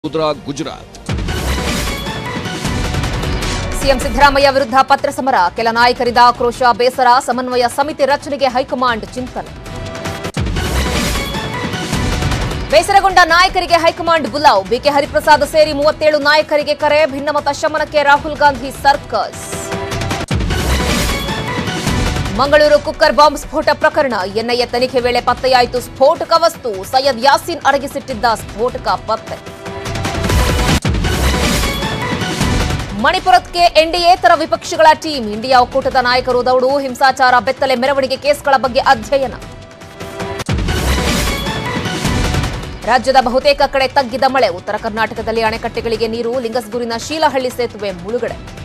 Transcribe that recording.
Gujarat. CM Siddaramaiah ವಿರುದ್ಧ ಪತ್ರ ಸಮರ, ಕೆಲ ನಾಯಕರಿಂದ ಆಕ್ರೋಶ, ಬೇಸರ, ಸಮನ್ವಯ ಸಮಿತಿ ರಚನೆಗೆ ಹೈಕಮಾಂಡ್ ಚಿಂತನೆ. ಬೇಸರಗೊಂಡ ನಾಯಕರಿಗೆ ಹೈಕಮಾಂಡ್ ಬುಲಾವ್, ಬಿಕೆ ಹರಿಪ್ರಸಾದ್ ಸೇರಿ 37 ನಾಯಕರಿಗೆ ಕರೆ, ಭಿನ್ನಮತ ಶಮನಕ್ಕೆ Rahul Gandhi circus. Mangaluru cooker bomb ಸ್ಫೋಟ ಪ್ರಕರಣ, ಎನ್ಐಎ ತನಿಖೆ ವೇಳೆ ಪತ್ತೆಯಾಯಿತು ಸ್ಫೋಟಕ ವಸ್ತು, ಸೈಯದ್ ಯಾಸೀನ್ ಅಡಗಿಸಿಟ್ಟಿದ್ದ ಸ್ಫೋಟಕ ಪತ್ತೆ. ಮಣಿಪುರಕ್ಕೆ ಎನ್ಡಿಎತರ ವಿಪಕ್ಷಗಳ ಟೀಮ್, ಇಂಡಿಯಾ ಒಕ್ಕೂಟದ ನಾಯಕರು ದೌಡು, ಹಿಂಸಾಚಾರ, ಬೆತ್ತಲೆ ಮೆರವಣಿಗೆ ಕೇಸ್ಗಳ ಬಗ್ಗೆ ಅಧ್ಯಯನ. ರಾಜ್ಯದ ಬಹುತೇಕ ಕಡೆ ತಗ್ಗಿದ ಮಳೆ, ಉತ್ತರ ಕರ್ನಾಟಕದಲ್ಲಿ ಅಣೆಕಟ್ಟೆಗಳಿಗೆ ನೀರು, ಲಿಂಗಸ್ಗೂರಿನ ಶೀಲಹಳ್ಳಿ ಸೇತುವೆ ಮುಳುಗಡೆ.